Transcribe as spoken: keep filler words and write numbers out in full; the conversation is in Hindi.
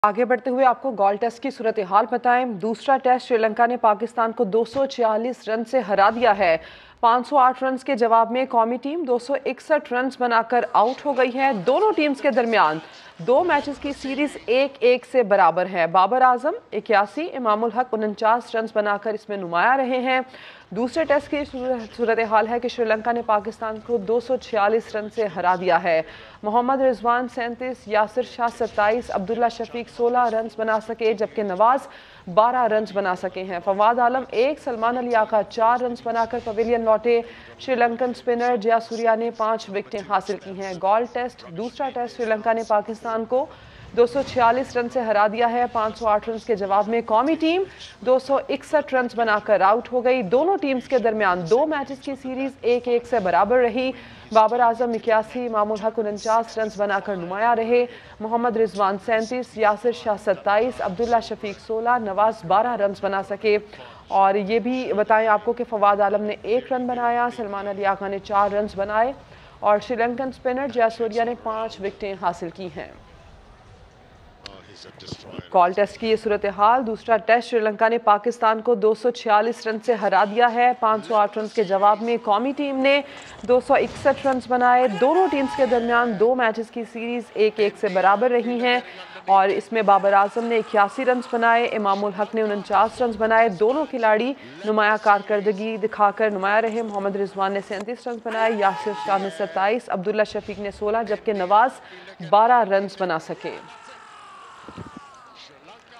आगे बढ़ते हुए आपको गोल टेस्ट की सूरत हाल बताएं। दूसरा टेस्ट श्रीलंका ने पाकिस्तान को दो सौ छियालीस रन से हरा दिया है। पाँच सौ आठ रन के जवाब में कौमी टीम दो सौ इकसठ रन बनाकर आउट हो गई है। दोनों टीम्स के दरमियान दो मैचेस की सीरीज एक एक से बराबर है। बाबर आजम इक्यासी, इमामुल हक उनचास रन बनाकर इसमें नुमाया रहे हैं। दूसरे टेस्ट की सूरत हाल है कि श्रीलंका ने पाकिस्तान को दो सौ छियालीस रन से हरा दिया है। मोहम्मद रिजवान सैंतीस, यासिर शाह सत्ताईस, अब्दुल्ला शफीक सोलह रन बना सके, जबकि नवाज बारह रन बना सके हैं। फवाद आलम एक, सलमान अली आका चार रन बनाकर पवेलियन लौटे। श्रीलंकन स्पिनर जयासूर्या ने पांच विकेटें हासिल की हैं। गोल टेस्ट दूसरा टेस्ट श्रीलंका ने पाकिस्तान को दो सौ छियालीस रन से हरा दिया है। पाँच सौ आठ रन के जवाब में कौमी टीम दो सौ इकसठ रन बनाकर आउट हो गई। दोनों टीम्स के दरमियान दो मैचेस की सीरीज एक एक से बराबर रही। बाबर आजम इक्यासी, इमामुल हक उनचास रन बनाकर नुमाया रहे। मोहम्मद रिजवान सैंतीस, यासिर शाह सत्ताईस, अब्दुल्ला शफीक सोलह, नवाज बारह रन बना सके। और ये भी बताएं आपको कि फवाद आलम ने एक रन बनाया, सलमान अली आका ने चार रन बनाए और श्रीलंकन स्पिनर जयासूर्या ने पाँच विकेटें हासिल की हैं। गोल टेस्ट की ये सूरत हाल। दूसरा टेस्ट श्रीलंका ने पाकिस्तान को दो सौ छियालीस रन से हरा दिया है। पाँच सौ आठ रन के जवाब में कौमी टीम ने दो सौ इकसठ रन बनाए। दोनों टीम्स के दरमियान दो मैचेस की सीरीज एक एक से बराबर रही हैं और इसमें बाबर आजम ने इक्यासी रन बनाए, इमामुल हक ने उनचास रन बनाए। दोनों खिलाड़ी नुमाया कारकर्दगी दिखाकर नुमाया रहे। मोहम्मद रिजवान ने सैंतीस रन बनाए, यासिर शाह ने सत्ताईस, अब्दुल्ला शफीक ने सोलह, जबकि नवाज बारह रन बना सके।